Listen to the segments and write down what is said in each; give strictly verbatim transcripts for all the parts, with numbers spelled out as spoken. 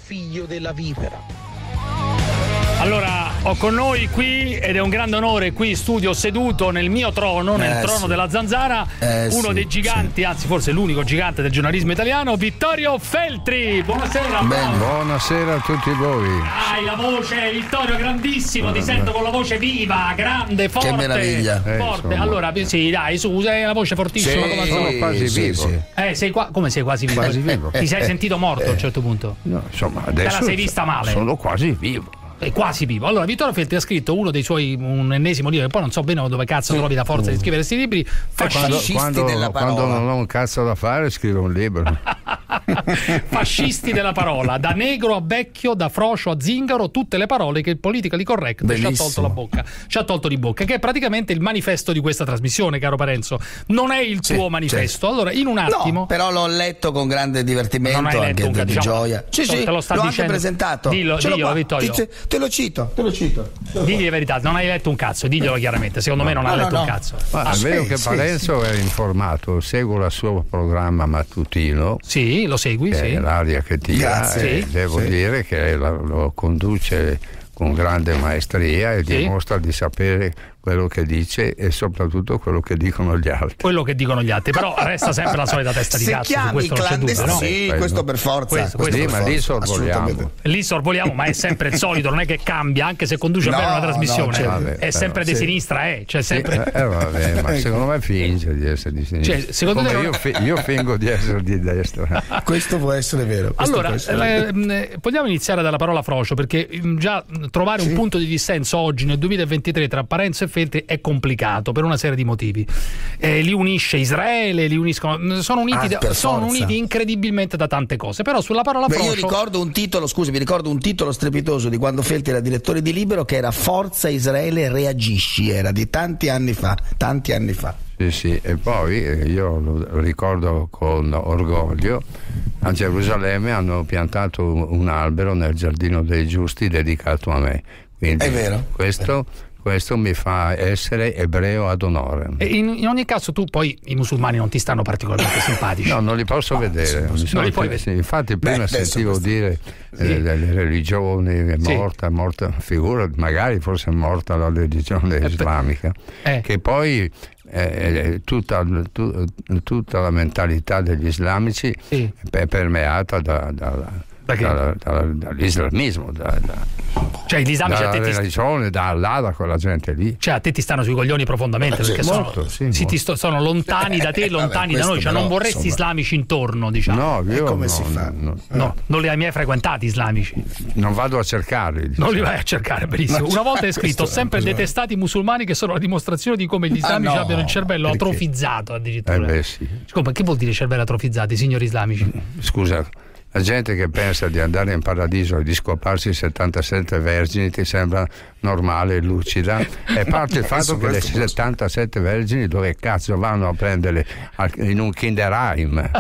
figlio della vipera. Allora, ho con noi qui, ed è un grande onore qui in studio, seduto nel mio trono, nel eh, trono sì. della Zanzara, eh, uno sì, dei giganti, sì. anzi forse l'unico gigante del giornalismo italiano, Vittorio Feltri. Buonasera. Bene, buonasera a tutti voi. Hai la voce, Vittorio, grandissimo, ti sento con la voce viva, grande, forte. Che meraviglia. Forte. Eh, allora, sì, dai, su, sei la voce fortissima. Sì, come al sono solito. quasi sì, vivo. sì. Eh, sei qua, come sei quasi vivo? Quasi vivo. Ti sei Eh, sentito morto eh. a un certo punto? No, insomma, adesso Te la sei vista male? Sono quasi vivo. È quasi vivo. Allora, Vittorio Feltri ha scritto uno dei suoi, un ennesimo libro, che poi non so bene dove cazzo trovi la forza di scrivere questi libri. Quando, Fascisti quando, della quando parola. non ho un cazzo da fare, scrivo un libro. Fascisti della parola, da negro a vecchio, da frocio a zingaro, tutte le parole che il politically correct ci ha tolto la bocca, ci ha tolto di bocca, che è praticamente il manifesto di questa trasmissione, caro Parenzo. Non è il Sì, tuo manifesto. certo. Allora, in un attimo. No, però l'ho letto con grande divertimento, Non hai letto anche un di diciamo, gioia. Sì, sì, te lo sta l'ho dicendo. anche presentato. Dillo, Ce l'ho dillo, qua. Vittorio. Te, te lo cito, te lo cito. Digli la verità, non hai letto un cazzo, diglielo chiaramente. Secondo me non No, hai no, letto no. un cazzo. Ma Ah, è vero sì, che sì, Parenzo è informato, seguo il suo programma mattutino. Sì, lo segui, Che sì. è l'aria che tira, Grazie. e Sì. devo Sì. dire che lo, lo conduce con grande maestria e Sì. dimostra di sapere quello che dice e soprattutto quello che dicono gli altri. Quello che dicono gli altri, però resta sempre la solita testa di Se cazzo, su chiami questo non c'è dubbio, no? clandestini, sì, Quello. questo per forza. Questo- questo Sì, per ma lì forza, sorvoliamo. assolutamente. Lì sorvoliamo, ma è sempre il solito, non è che cambia, anche se conduce No, bene una trasmissione. no, certo. Vabbè, è però, sempre di sì. sinistra, eh, cioè sempre. Eh, vabbè, ma secondo me finge di essere di sinistra. Cioè, secondo Come te non- io, fi- io fingo di essere di destra. Questo può essere vero. questo Allora, può essere vero. eh, vogliamo iniziare dalla parola frocio, perché mm, già mm, trovare un punto di dissenso oggi nel duemilaventitré tra Parenzo e Feltri è complicato per una serie di motivi. Eh, li unisce Israele, li uniscono, sono uniti, Ah, da- per sono forza. uniti incredibilmente da tante cose. Però sulla parola Beh, frocio. io ricordo un titolo, scusi, mi ricordo un titolo strepitoso di quando Feltri era direttore di Libero, che era Forza Israele reagisci, era di tanti anni fa, tanti anni fa. Sì, sì, e poi eh, io lo ricordo con orgoglio, a Gerusalemme hanno piantato un, un albero nel Giardino dei Giusti dedicato a me. Quindi È vero. Questo, questo mi fa essere ebreo ad onore. E in, in ogni caso, tu poi i musulmani non ti stanno particolarmente simpatici. No, non li posso vedere. Mi sono- li puoi sì, infatti, prima Beh, adesso sentivo questo- dire eh, Sì. delle religioni, è Sì. morta, è morta, figura, magari forse è morta la religione islamica, eh. che poi eh, tutta, tu- tutta la mentalità degli islamici Sì. è permeata da, da- Da che? da- da- dall'islamismo, da, da, Cioè, gli islamici a dalla te, ti, religione, da Allah, da quella gente lì. cioè, a te ti stanno sui coglioni profondamente, Eh, sì, perché sono, molto, sì, sì, molto. ti sto- sono lontani da te, Eh, lontani vabbè, da noi, cioè questo non però, vorresti insomma. islamici intorno, diciamo. No, io come no, si fa? no, No, non li hai mai frequentati islamici. non vado a cercarli. Non li vai a cercare, benissimo. No, Una volta hai scritto: ho questo- sempre questo- detestato i musulmani, che sono la dimostrazione di come gli islamici no, abbiano il cervello perché? atrofizzato, addirittura. Eh beh, sì. Come, che vuol dire cervello atrofizzati, signori islamici? Scusa, la gente che pensa di andare in paradiso e di scoparsi settantasette vergini ti sembra normale e lucida, e parte il fatto che le questo- settantasette vergini dove cazzo vanno a prenderle? Al- in un Kinderheim?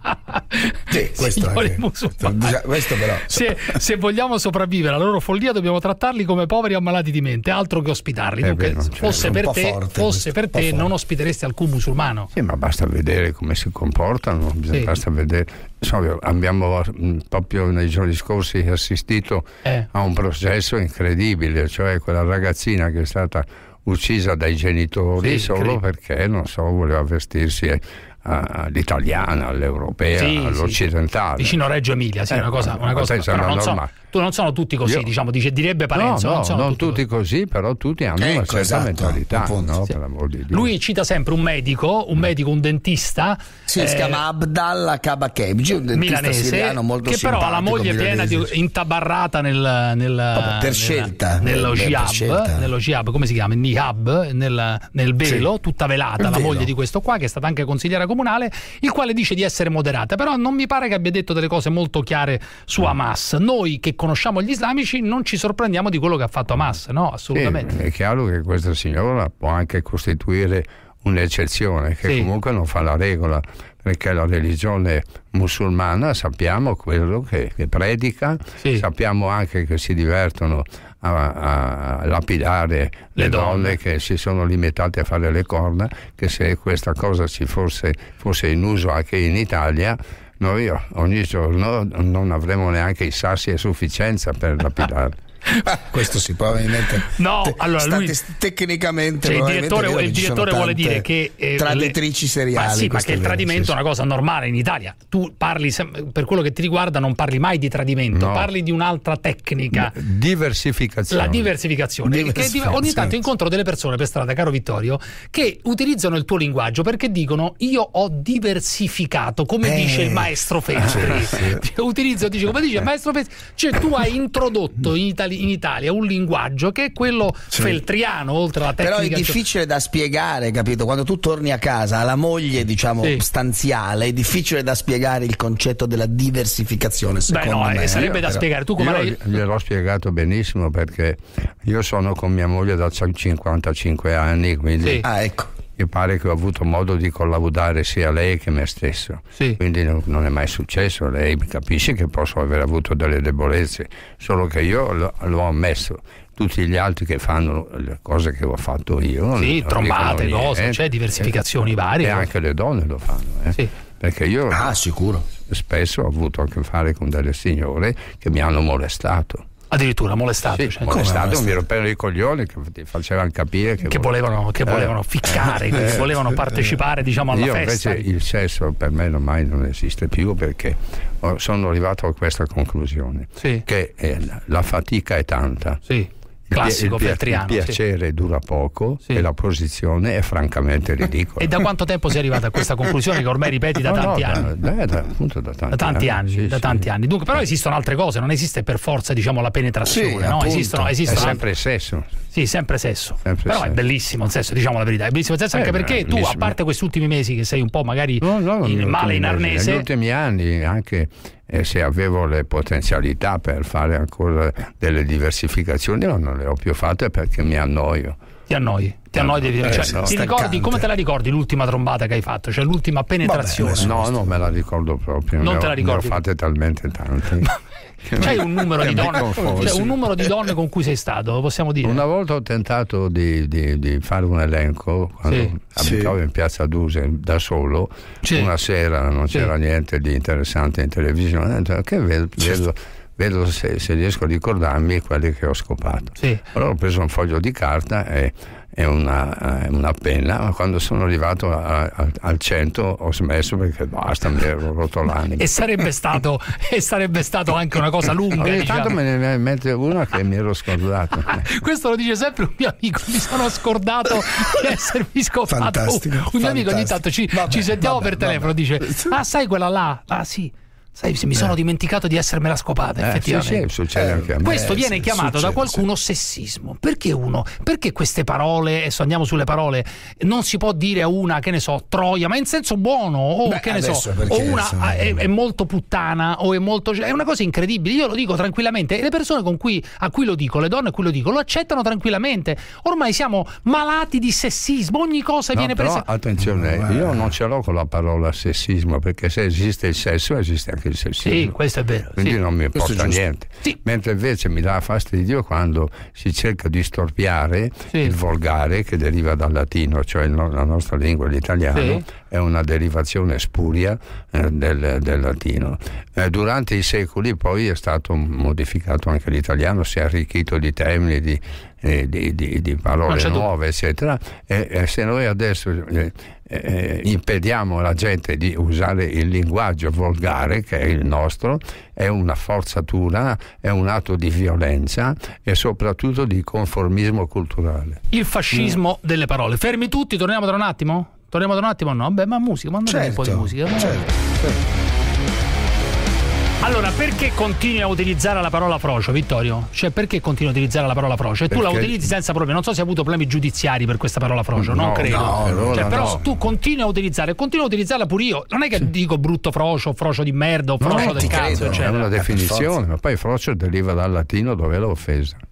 Sì, questo, Signori anche. musulmani. questo però. Se, se vogliamo sopravvivere alla loro follia, dobbiamo trattarli come poveri ammalati di mente, altro che ospitarli. È Dunque, vero, se certo. fosse Un per po' te, forte fosse questo, per un po' te forte. non ospiteresti alcun musulmano. Sì, ma basta vedere come si comportano, Sì. basta vedere. Insomma, abbiamo mh, proprio nei giorni scorsi assistito Eh. a un processo incredibile, cioè quella ragazzina che è stata uccisa dai genitori Sì, solo incredibile. perché, non so, voleva vestirsi eh, all'italiana, all'europea, Sì, all'occidentale. sì. Vicino a Reggio Emilia, sì, Eh, una cosa, ma- una ma cosa te sembra però non, so, normale. tu non sono tutti così, Io- diciamo, dice, direbbe Parenzo. no, no, non sono non tutti tutti così, però tutti hanno una Ecco, certa esatto, mentalità, appunto. no? Sì. Per l'amor di Dio. Lui cita sempre un medico, un medico, un dentista Sì, si eh, chiama Abdallah Kabakebji, un dentista milanese, siriano molto che però ha la simpatico, moglie piena di milanese. intabarrata nel, nel Vabbè, per nella- scelta, nello per jihab, scelta. nello jihab, come si chiama? Nihab, nel, nel velo, Sì. tutta velata, Il la velo. moglie di questo qua, che è stata anche consigliera comunale, il quale dice di essere moderata, però non mi pare che abbia detto delle cose molto chiare su Hamas. Noi che conosciamo gli islamici non ci sorprendiamo di quello che ha fatto Hamas, no? Assolutamente. Sì, è chiaro che questa signora può anche costituire un'eccezione che Sì. comunque non fa la regola, perché la religione musulmana sappiamo quello che, che predica, Sì. sappiamo anche che si divertono a, a lapidare le, Le donne. donne che si sono limitate a fare le corna, che se questa cosa ci fosse, fosse in uso anche in Italia noi ogni giorno non avremo neanche i sassi a sufficienza per lapidarli. Ah, questo sì, probabilmente no, te, allora lui, tecnicamente cioè, il direttore, il direttore vuole dire che eh, traditrici seriali, ma sì, ma che il tradimento sì, è una cosa normale in Italia. Tu parli, per quello che ti riguarda, non parli mai di tradimento, no. Parli di un'altra tecnica, diversificazione. La diversificazione, diversificazione. Che ogni tanto incontro delle persone per strada, caro Vittorio, che utilizzano il tuo linguaggio perché dicono io ho diversificato, come eh, dice il maestro Feltri. Sì, sì. Utilizzo, dice come dice il maestro Feltri, cioè tu hai introdotto in Italia in Italia un linguaggio che è quello sì. feltriano, oltre alla tecnica. Però è difficile da spiegare, capito? Quando tu torni a casa alla moglie, diciamo, sì. stanziale, è difficile da spiegare il concetto della diversificazione, secondo Beh, no, me. Sarebbe io, da però, spiegare. Tu come io gliel'ho spiegato benissimo, perché io sono con mia moglie da cinquantacinque anni, quindi sì. ah, ecco. mi pare che ho avuto modo di collaudare sia lei che me stesso, sì. quindi non, non è mai successo. Lei capisce che posso aver avuto delle debolezze, solo che io lo, l'ho ammesso. Tutti gli altri che fanno le cose che ho fatto io, sì, trombate, cose, c'è cioè diversificazioni e, varie, e anche le donne lo fanno, eh? Sì. Perché io ah, sicuro. spesso ho avuto a che fare con delle signore che mi hanno molestato. Addirittura molestato, sì, cioè, molestato, mi rompevano i coglioni, che ti facevano capire che, che volevano, che volevano eh. ficcare, che volevano partecipare, diciamo, alla io festa. Invece il sesso per me ormai non esiste più, perché sono arrivato a questa conclusione, sì. che eh, la fatica è tanta. Sì. Classico il, feltriano. Il piacere sì. dura poco, sì. e la posizione è francamente ridicola. E da quanto tempo sei arrivato a questa conclusione che ormai ripeti da no, tanti no, anni? Da, da, appunto da tanti, da tanti anni. anni, sì, da sì. tanti anni. Dunque, però esistono altre cose, non esiste per forza, diciamo, la penetrazione, sì, no? Esistono, esistono è sempre altre... sesso. Sì, sempre sesso. Sempre però sesso. È bellissimo il sesso, diciamo la verità. È bellissimo il sesso, anche eh, perché tu, a parte questi ultimi mesi che sei un po' magari no, no, in male in arnese. Negli ultimi anni anche eh, se avevo le potenzialità per fare ancora delle diversificazioni, ma non le ho più fatte perché mi annoio. Ti annoi? Ti annoi di, eh, cioè, ti ricordi, come te la ricordi l'ultima trombata che hai fatto? Cioè l'ultima penetrazione? Vabbè, no, non me la ricordo proprio. Non ne te ho, la ricordi? Ne ho fatte talmente tante. C'hai un numero di donne, cioè un numero di donne con cui sei stato, lo possiamo dire? Una volta ho tentato di, di, di fare un elenco quando sì. abitavo sì. in Piazza Duse da solo, sì. una sera non c'era sì. niente di interessante in televisione, ho detto, che vedo, vedo, vedo se, se riesco a ricordarmi quelli che ho scopato. Sì. Allora ho preso un foglio di carta e e una, una penna, ma quando sono arrivato a, a, al cento ho smesso perché basta, mi ero rotto l'anima. E sarebbe stato e sarebbe stato anche una cosa lunga. Ogni diciamo. tanto me ne mette una che mi ero scordato. Questo lo dice sempre un mio amico, mi sono scordato di essermi scopato. Fantastico, un fantastico. mio amico ogni tanto ci, vabbè, ci sentiamo vabbè, per telefono, vabbè. dice ah sai quella là? Ah sì. Sai, mi sono eh. dimenticato di essermela scopata, eh, effettivamente. Sì, sì, succede eh, anche a me. Questo eh, viene sì, chiamato succede, da qualcuno sì. sessismo. Perché uno? Perché queste parole, adesso andiamo sulle parole, non si può dire a una, che ne so, troia, ma in senso buono, o Beh, che ne so, perché, o una insomma, è, è molto puttana, o è molto. È una cosa incredibile. Io lo dico tranquillamente, e le persone con cui, a cui lo dico, le donne a cui lo dico, lo accettano tranquillamente. Ormai siamo malati di sessismo, ogni cosa no, viene però, presa. Attenzione, io non ce l'ho con la parola sessismo, perché se esiste il sesso, esiste anche il sessismo. Sì, questo è vero. Quindi sì. non mi importa niente. Sì. Mentre invece mi dà fastidio quando si cerca di storpiare sì. il volgare, che deriva dal latino, cioè il, la nostra lingua, l'italiano, sì. è una derivazione spuria eh, del, del latino. Eh, durante i secoli poi è stato modificato anche l'italiano, si è arricchito di termini, di, eh, di, di, di parole nuove, eccetera. E, e se noi adesso eh, eh, impediamo alla gente di usare il linguaggio volgare, che è il nostro, è una forzatura, è un atto di violenza e soprattutto di conformismo culturale. Il fascismo mm. delle parole. Fermi tutti, torniamo tra un attimo? Torniamo tra un attimo o no? Beh, ma musica, mandate certo, un po' di musica. Certo, certo. Allora, perché continui a utilizzare la parola frocio, Vittorio? Cioè, perché continui a utilizzare la parola frocio? E perché... tu la utilizzi senza problemi. Non so se hai avuto problemi giudiziari per questa parola frocio, no, non credo. No, no, cioè, no, però no. tu continui a utilizzare, continuo a utilizzarla pure io. Non è che sì. dico brutto frocio, frocio di merda o frocio no, del cazzo, credo, cioè. È una definizione, ma poi frocio deriva dal latino, dove è l'offesa.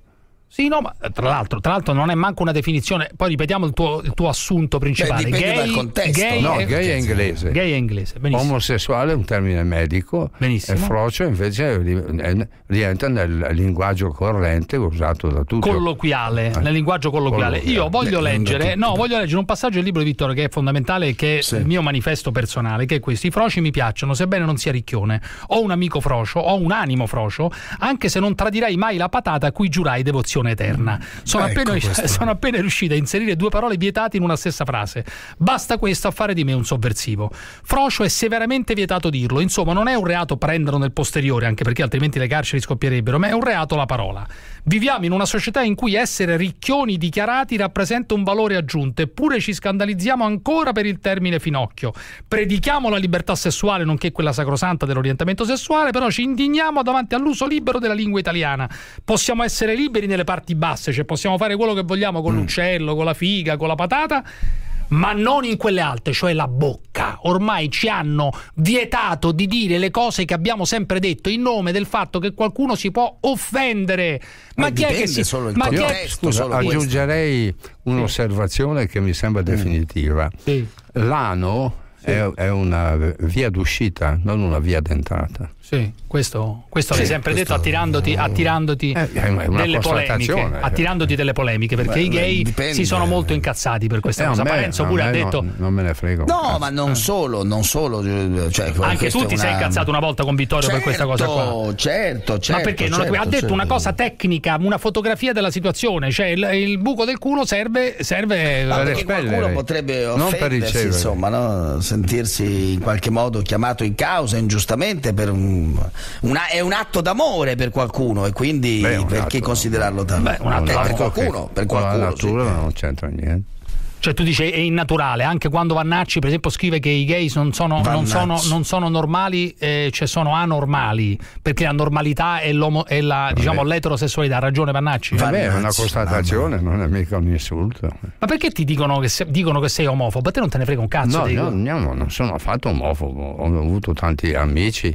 Sì, no, ma tra l'altro, tra l'altro non è manco una definizione. Poi ripetiamo il tuo, il tuo assunto principale. Beh, dipende gay, dal contesto. Gay no, è, gay è inglese. Gay è inglese, benissimo. Omosessuale è un termine medico. Benissimo. E frocio invece rientra nel linguaggio corrente usato da tutti. Colloquiale, eh. nel linguaggio colloquiale. colloquiale. Io voglio Le, leggere, no, voglio leggere un passaggio del libro di Vittorio che è fondamentale, che è sì. il mio manifesto personale, che è questo: i froci mi piacciono, sebbene non sia ricchione. Ho un amico frocio, ho un animo frocio, anche se non tradirai mai la patata a cui giurai devozione eterna. Sono, ecco appena, sono appena riuscito a inserire due parole vietate in una stessa frase. Basta questo a fare di me un sovversivo. Frocio è severamente vietato dirlo. Insomma, non è un reato prenderlo nel posteriore, anche perché altrimenti le carceri scoppierebbero, ma è un reato la parola. Viviamo in una società in cui essere ricchioni dichiarati rappresenta un valore aggiunto, eppure ci scandalizziamo ancora per il termine finocchio. Predichiamo la libertà sessuale, nonché quella sacrosanta dell'orientamento sessuale, però ci indigniamo davanti all'uso libero della lingua italiana. Possiamo essere liberi nelle parti basse, cioè possiamo fare quello che vogliamo con mm. l'uccello, con la figa, con la patata, ma non in quelle alte, cioè la bocca. Ormai ci hanno vietato di dire le cose che abbiamo sempre detto in nome del fatto che qualcuno si può offendere. Ma, ma chi è che si solo il ma contesto, chi è... Scusa, solo aggiungerei questo. un'osservazione sì. che mi sembra definitiva. Sì. L'ano sì. è, è una via d'uscita, non una via d'entrata. Sì, questo, questo sì, l'hai sempre questo, detto attirandoti, attirandoti eh, delle polemiche, attirandoti delle polemiche, perché beh, i gay dipende. si sono molto incazzati per questa eh, cosa. Me, Parenzo pure ha detto no, non me ne frego. No, ma non solo, non solo, cioè, anche tu ti una... sei incazzato una volta con Vittorio certo, per questa cosa qua. Certo, certo. Ma perché non certo, ha detto certo. una cosa tecnica, una fotografia della situazione, cioè il, il buco del culo serve serve no, per qualcuno potrebbe offendersi, insomma, no? Sentirsi in qualche modo chiamato in causa ingiustamente per un, un è un atto d'amore per qualcuno, e quindi Beh, perché atto, considerarlo tale? Beh, un atto eh, per qualcuno, per qualcuno, la natura sì. non c'entra niente. Cioè tu dici è innaturale, anche quando Vannacci per esempio scrive che i gay non sono, non sono, non sono normali, eh, cioè sono anormali, perché la normalità è, l'omo, è la, diciamo, l'eterosessualità. Ha ragione Vannacci? Vabbè, è una constatazione, non è mica un insulto. Ma perché ti dicono che, se, dicono che sei omofobo? A te non te ne frega un cazzo? No, no, no, non sono affatto omofobo, ho avuto tanti amici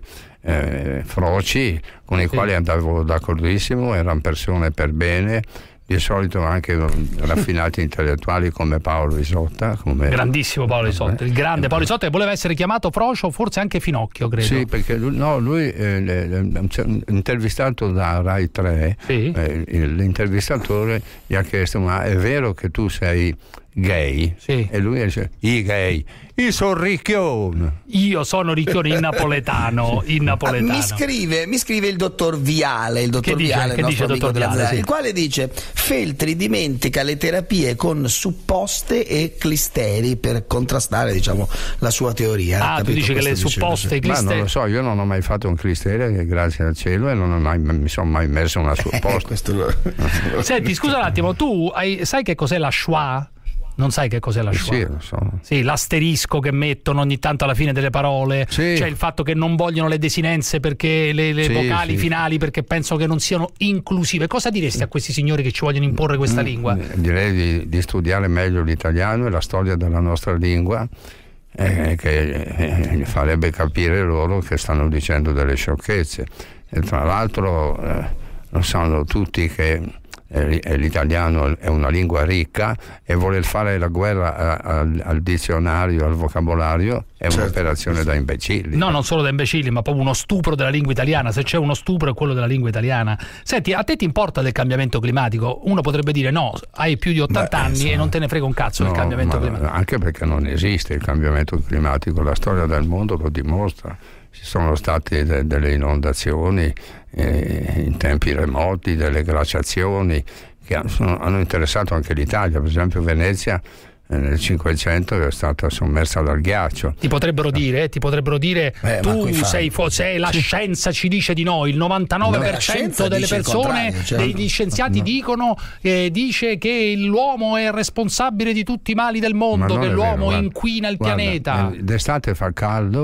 eh, froci con i sì. quali andavo d'accordissimo, erano persone per bene, di solito anche raffinati intellettuali come Paolo Isotta, come... grandissimo Paolo Isotta, il grande Paolo Isotta, che voleva essere chiamato frocio, forse anche Finocchio, credo. Sì, perché lui, no, lui eh, intervistato da Rai tre, sì. eh, l'intervistatore gli ha chiesto: ma è vero che tu sei gay? Sì. E lui dice: i gay, io sono ricchione. Io sono ricchione in napoletano, in napoletano. Ah, mi scrive, mi scrive il dottor Viale, il dottor che Viale, dice, il nostro amico della Viale, sì. il quale dice: Feltri dimentica le terapie con supposte e clisteri per contrastare, diciamo, la sua teoria. Ah, tu dici che le supposte e clisteri? Ma non lo so, io non ho mai fatto un clistere, grazie al cielo, e non ho mai, mi sono mai messo una supposta. Senti, scusa un attimo, tu hai, sai che cos'è la Shoah? Non sai che cos'è la Shoah? Sì, lo so. Sì, l'asterisco che mettono ogni tanto alla fine delle parole, sì. Cioè il fatto che non vogliono le desinenze perché le, le sì, vocali sì. finali, perché pensano che non siano inclusive. Cosa diresti a questi signori che ci vogliono imporre questa mm, lingua? Direi di, di studiare meglio l'italiano e la storia della nostra lingua, eh, che eh, farebbe capire loro che stanno dicendo delle sciocchezze. E tra l'altro eh, lo sanno tutti che l'italiano è una lingua ricca, e voler fare la guerra al, al dizionario, al vocabolario, è certo. un'operazione da imbecilli. No, non solo da imbecilli, ma proprio uno stupro della lingua italiana. Se c'è uno stupro è quello della lingua italiana. Senti, a te ti importa del cambiamento climatico? Uno potrebbe dire: no, hai più di ottanta Beh, anni insomma, e non te ne frega un cazzo no, del cambiamento climatico. Anche perché non esiste il cambiamento climatico, la storia del mondo lo dimostra. Ci sono state de- delle inondazioni eh, in tempi remoti, delle glaciazioni che sono, hanno interessato anche l'Italia. Per esempio Venezia eh, nel Cinquecento è stata sommersa dal ghiaccio. Ti potrebbero dire, ti potrebbero dire eh, tu sei, fo- sei la sì. scienza ci dice di no, il novantanove per cento no, delle persone, certo. degli scienziati no. dicono eh, dice che l'uomo è responsabile di tutti i mali del mondo, che l'uomo vero, inquina il guarda, pianeta. D'estate fa caldo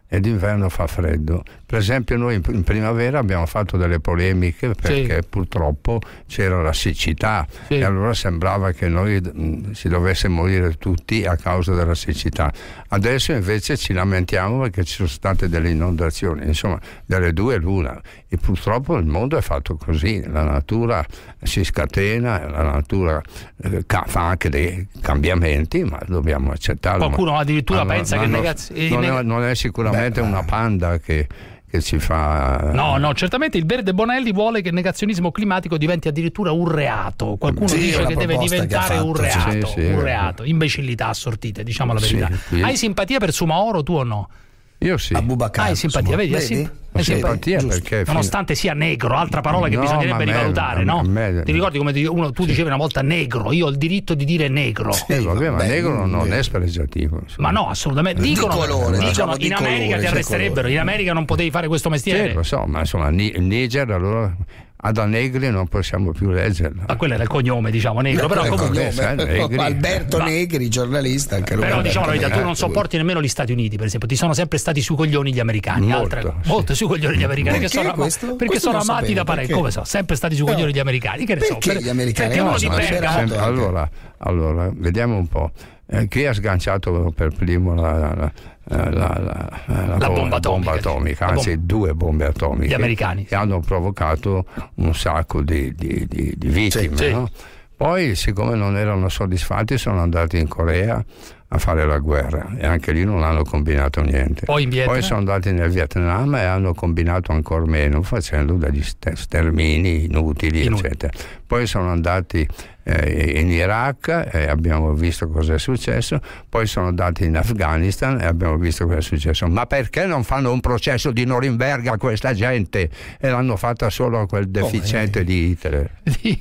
e d'inverno fa freddo. Per esempio noi in primavera abbiamo fatto delle polemiche perché sì. purtroppo c'era la siccità sì. e allora sembrava che noi mh, si dovesse morire tutti a causa della siccità. Adesso invece ci lamentiamo perché ci sono state delle inondazioni, insomma delle due l'una, e purtroppo il mondo è fatto così, la natura si scatena, la natura eh, fa anche dei cambiamenti, ma dobbiamo accettarlo. Qualcuno addirittura ma, pensa ma che non, negaz- non, è, non è sicuramente Beh, una panda che che ci fa... No, no, certamente il Verde Bonelli vuole che il negazionismo climatico diventi addirittura un reato. Qualcuno sì, dice che deve diventare che un reato, sì, sì, un reato. Imbecillità assortite, diciamo la verità. Sì, Hai simpatia per Sumaoro, tu o no? Io sì. Abubakar, Hai simpatia, vedi? vedi? Sì. Hai simpatia perché nonostante sia negro, altra parola che no, bisognerebbe me, rivalutare, no? Me, ti ricordi come uno, tu sì. dicevi una volta negro, io ho il diritto di dire negro. Sì, eh, vabbè, ma beh, negro non beh. è spregiativo. Ma no, assolutamente. Dicono, di colore, dicono diciamo, in di America colore, ti arresterebbero, in America non potevi fare questo mestiere. Sì, lo so, ma insomma, il Niger allora... Ad Negri non possiamo più leggerla. Ma quello era il cognome, diciamo, Negro. Però comunque Negri. Alberto Ma... Negri, giornalista. Anche lui. Però diciamo la verità, tu non sopporti nemmeno gli Stati Uniti, per esempio. Ti sono sempre stati sui coglioni gli americani. Molto, altre, sì. molto sui coglioni gli americani. Perché sono, questo? perché questo sono amati sapevo, da parecchio. Come so, sempre stati sui coglioni no. gli americani. Che ne so? Perché per, gli americani? Perché uno di sempre, allora, allora, vediamo un po'. Eh, chi ha sganciato per primo la, la, la, la, la, la, la bomba, bomba atomica, atomica anzi bomba. due bombe atomiche gli americani che hanno provocato un sacco di, di, di, di vittime, sì, no? Sì. Poi siccome non erano soddisfatti sono andati in Corea a fare la guerra e anche lì non hanno combinato niente. Poi, in Poi sono andati nel Vietnam e hanno combinato ancora meno facendo degli stermini inutili, Inut- eccetera. Poi sono andati eh, in Iraq e abbiamo visto cosa è successo, poi sono andati in Afghanistan e abbiamo visto cosa è successo. Ma perché non fanno un processo di Norimberga a questa gente? E l'hanno fatta solo a quel deficiente oh, eh. di Hitler.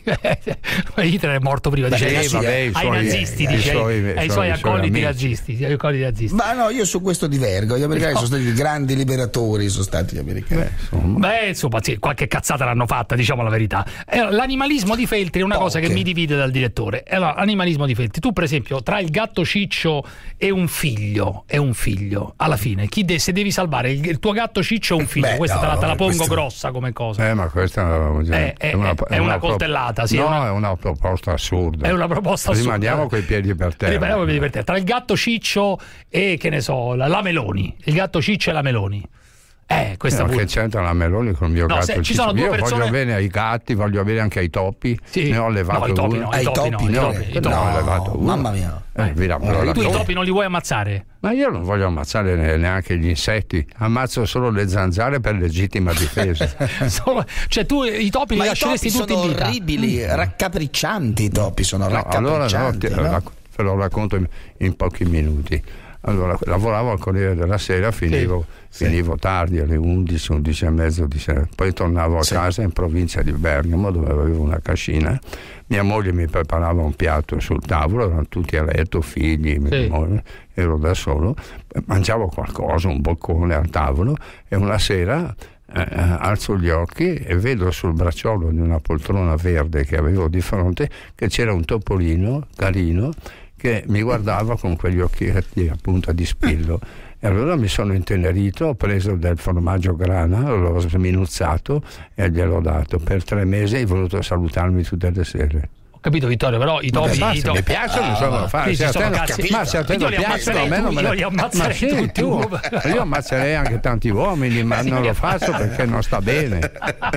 Hitler è morto prima, dice, Beh, sì, vabbè, ai suoi, nazisti, ai dice, suoi, ai, ai suoi accoliti nazisti, ai accoliti nazisti. Ma no, io su questo divergo. Gli americani no. sono stati grandi liberatori, sono stati gli americani. Beh, insomma, Beh, insomma sì, qualche cazzata l'hanno fatta, diciamo la verità. L'animalismo di Feltri è una Poche. cosa che mi divide dal direttore. Allora, l'animalismo di Feltri, tu per esempio tra il gatto Ciccio e un figlio e un figlio alla fine chi de- se devi salvare il, il tuo gatto Ciccio o un figlio? Beh, questa no, te, la, te la pongo questo... grossa come cosa. Eh, ma questa è, è, è, una, è una, una coltellata, sì, no, è una... è una proposta assurda. È una proposta assurda. Rimaniamo coi piedi per terra. Rimaniamo coi piedi per terra. Tra il gatto Ciccio e che ne so, la, la Meloni, il gatto Ciccio e la Meloni. Eh, questa no, pure. Che c'entra la Meloni con il mio no, gatto? Se, ci sono due Io persone... voglio bene ai gatti, voglio bene anche ai topi. Sì. Ne ho levato no, i topi uno. No, ai topi, topi, no, no, i topi. No, ho levato uno. Mamma mia. Eh, via, eh, tu i topi non li vuoi ammazzare? Ma io non voglio ammazzare neanche gli insetti, ammazzo solo le zanzare per legittima difesa. solo, cioè tu i topi li lasceresti tutti in vita? Sono orribili, raccapriccianti i topi, sono no, raccapriccianti. Allora no, ti, no? Ve lo racconto in, in pochi minuti. Allora, lavoravo al Corriere della Sera, finivo, sì, finivo sì. tardi alle undici, undici e mezzo di sera, poi tornavo a sì. casa in provincia di Bergamo dove avevo una cascina, mia moglie mi preparava un piatto sul tavolo, erano tutti a letto, figli, sì. mia moglie, ero da solo, mangiavo qualcosa, un boccone al tavolo e una sera eh, alzo gli occhi e vedo sul bracciolo di una poltrona verde che avevo di fronte che c'era un topolino carino che mi guardava con quegli occhietti a punta di spillo e allora mi sono intenerito, ho preso del formaggio grana, l'ho sminuzzato e gliel'ho dato. Per tre mesi hai voluto salutarmi tutte le sere. Ho capito Vittorio, però i topi, basta, i topi mi piacciono, ah, insomma, fare. Se sono ma se a te non piacciono, a me non me io li ammazzerei sì, tutti. Tu, io ammazzerei anche tanti uomini, ma non lo faccio perché non sta bene.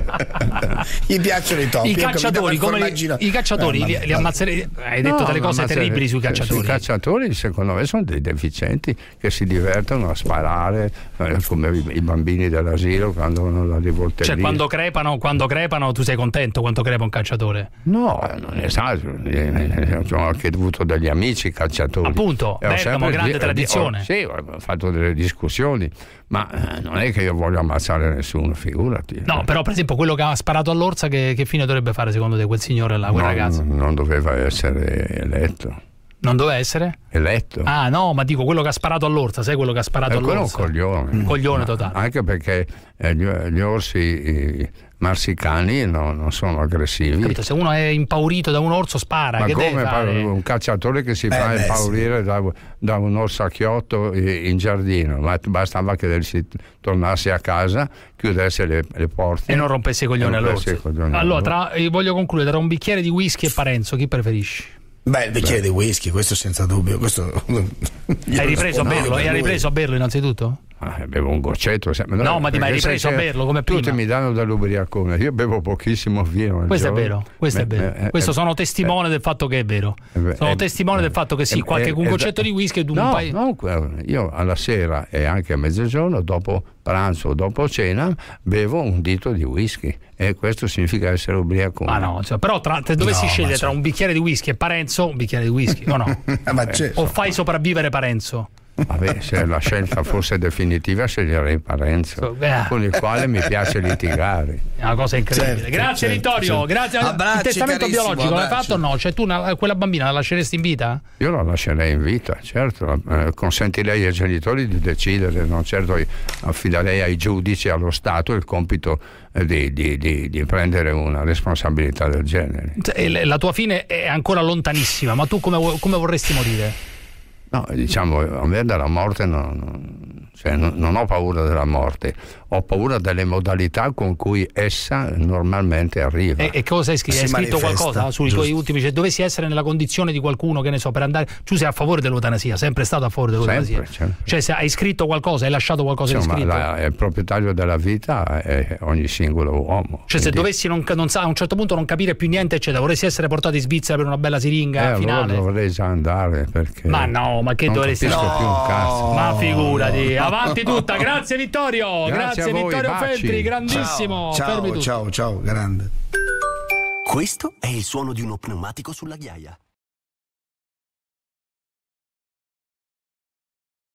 Gli piacciono i topi. I cacciatori, come li, i cacciatori li, li ammazzerei. Hai detto no, delle cose terribili sui cacciatori. I cacciatori, secondo me, sono dei deficienti che si divertono a sparare eh, come i bambini dell'asilo quando hanno la rivoltellina. Cioè, quando crepano, quando crepano, tu sei contento quando crepa un cacciatore? No, non è ho anche avuto degli amici calciatori. Appunto, Bergamo, grande tradizione. Ho, sì, ho fatto delle discussioni, ma eh, non è che io voglio ammazzare nessuno, figurati. No, però per esempio quello che ha sparato all'Orsa, che, che fine dovrebbe fare secondo te quel signore là, quel no, ragazzo? Non doveva essere eletto. Non doveva essere? Eletto. Ah no, ma dico quello che ha sparato all'orsa, sai quello che ha sparato eh, all'orsa? Quello è un coglione. Un coglione totale. Anche perché eh, gli, gli orsi i marsicani no, non sono aggressivi. Capito? Se uno è impaurito da un orso spara. Ma che come deve fare? Un cacciatore che si beh, fa beh, impaurire sì. da, da un orsacchiotto in giardino? Ma bastava che si tornasse a casa, chiudesse le, le porte e non rompesse i coglioni all'orso. Allora, tra, voglio concludere, tra un bicchiere di whisky e Parenzo, chi preferisci? Beh, il bicchiere Beh. di whisky, questo senza dubbio. Questo... Hai ripreso a berlo? Hai ripreso a berlo innanzitutto? Ah, bevo un goccetto. No, no ma ti hai ripreso a berlo come prima? Tutti mi danno dell'ubriacone, io bevo pochissimo vino. Questo giorno. è vero, questo me, è vero. Me, questo eh, sono testimone eh, del fatto che è vero. Eh, sono eh, testimone eh, del fatto che sì, eh, qualche eh, un goccetto eh, di whisky e un no, paio. No, io alla sera e anche a mezzogiorno, dopo pranzo o dopo cena, bevo un dito di whisky e questo significa essere ubriaco. Ah no, cioè, però tra, se dovessi no, scegliere cioè... tra un bicchiere di whisky e Parenzo, un bicchiere di whisky o no? ma eh, o fai sopravvivere Parenzo? Vabbè, se la scelta fosse definitiva sceglierei Parenzo, so, con il quale mi piace litigare. È una cosa incredibile. Certo, grazie certo, Vittorio, certo. grazie. Abbracci, il testamento biologico l'hai fatto o no? Cioè tu una, quella bambina la lasceresti in vita? Io la lascerei in vita, certo, eh, consentirei ai genitori di decidere, non certo affiderei ai giudici e allo Stato il compito eh, di, di, di, di prendere una responsabilità del genere. La tua fine è ancora lontanissima, ma tu come, come vorresti morire? No, diciamo, a me della morte non, non, cioè, non, non ho paura della morte, ho paura delle modalità con cui essa normalmente arriva. E, e cosa hai scritto? Hai scritto manifesta, qualcosa sui giusto. tuoi ultimi? Cioè, dovessi essere nella condizione di qualcuno, che ne so, per andare. Tu sei a favore dell'eutanasia, sempre stato a favore dell'eutanasia. Sempre, sempre. Cioè, se hai scritto qualcosa, hai lasciato qualcosa Insomma, di scritto. La, il proprietario della vita è ogni singolo uomo. Cioè, quindi... se dovessi non, non, a un certo punto non capire più niente, eccetera, vorresti essere portato in Svizzera per una bella siringa eh, finale? Allora dovrei già andare perché. Ma no, ma che non dovresti capisco no. più un cazzo. Ma figurati, avanti tutta, grazie Vittorio, grazie, grazie voi, Vittorio baci. Feltri, grandissimo. Ciao, ciao, ciao, ciao, grande. Questo è il suono di uno pneumatico sulla ghiaia.